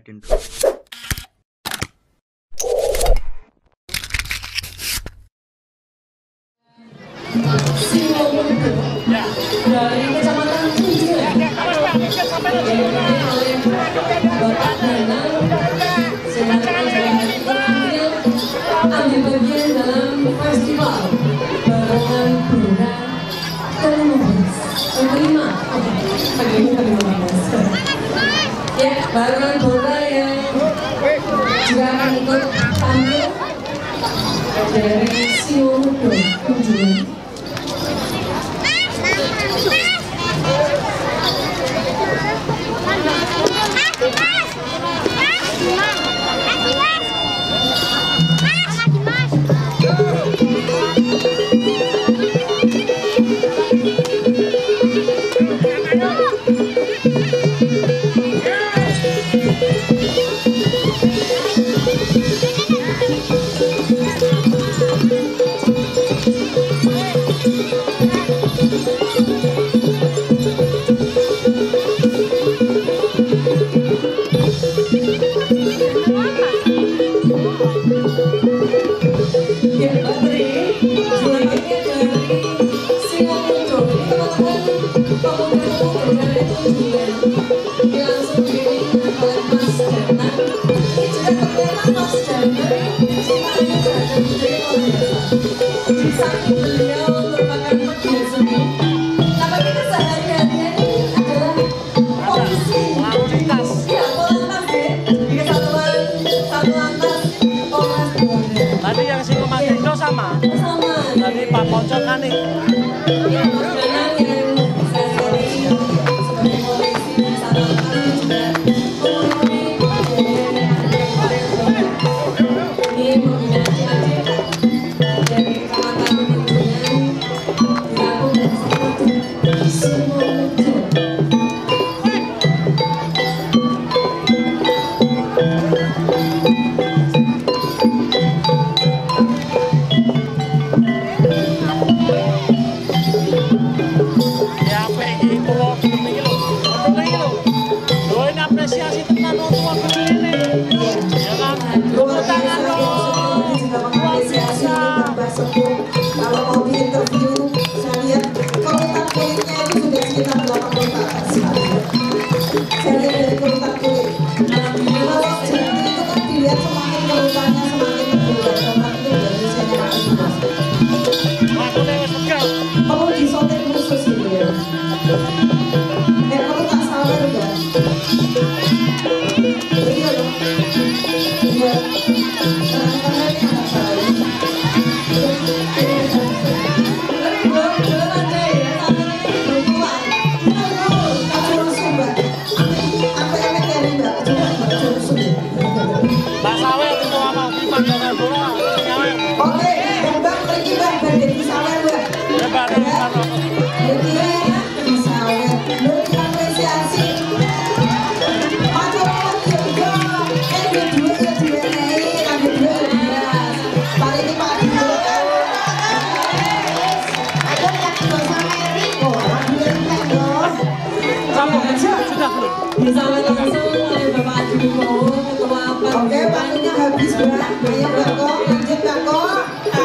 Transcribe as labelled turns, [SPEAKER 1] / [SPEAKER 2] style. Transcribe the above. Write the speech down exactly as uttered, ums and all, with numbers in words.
[SPEAKER 1] Raden.
[SPEAKER 2] Dari Kecamatan Tujuh Bapak Danang sedang ambil bagian dalam festival barengan Bunda kelima belas kelima pagi ini kelima belas ya barengan Bunda yang juga akan ikut tampil dari Siomudo kunjungan.
[SPEAKER 3] Tadi yang si Komando sama?
[SPEAKER 2] Sama.
[SPEAKER 3] Tadi Pak Poncok kan nih?
[SPEAKER 2] Iya, Mas Danang yang saya sebagai polisi Satlantas juga memenuhi bagian ini kombinasi aja dari Kecamatan Tunjungan dilakukan seperti semua muncul.
[SPEAKER 3] Apresiasi tenan untuk waktu ini, ya kan? Tepuk tangan dong.
[SPEAKER 4] Juga mengapresiasi Bapak Sepuh. Kalau mau di interview, saya lihat kerutan kulitnya itu sudah sekitar delapan puluh ke atas. Saya lihat dari kerutan kulit. Kalau jadi itu kan dilihat semakin kerutannya semakin berbulan. Orang itu dari sini perlu disotek khusus gitu ya. Eh, kamu tak salah juga. Iya dong. Iya.
[SPEAKER 3] Mbak Sawer itu mau di pandangan bola.
[SPEAKER 4] Oke, Mbak pergi Mbak dari Sawer Mbak.
[SPEAKER 3] Ya Mbak,
[SPEAKER 4] Jadi di Sawer, lebih apresiasi. Maju lagi juga, eh dua dua ya dua nih, ada dua belas. Paling ini Pak Dino. Ada yang dua sama Eriko, dua entek dong.
[SPEAKER 3] Kamu sudah belum?
[SPEAKER 2] Bersama langsung oleh Bapak Dino, Ketua
[SPEAKER 4] Oke, waktunya habis Mbak. Ayo Mbak Kok, lanjut Mbak Kok.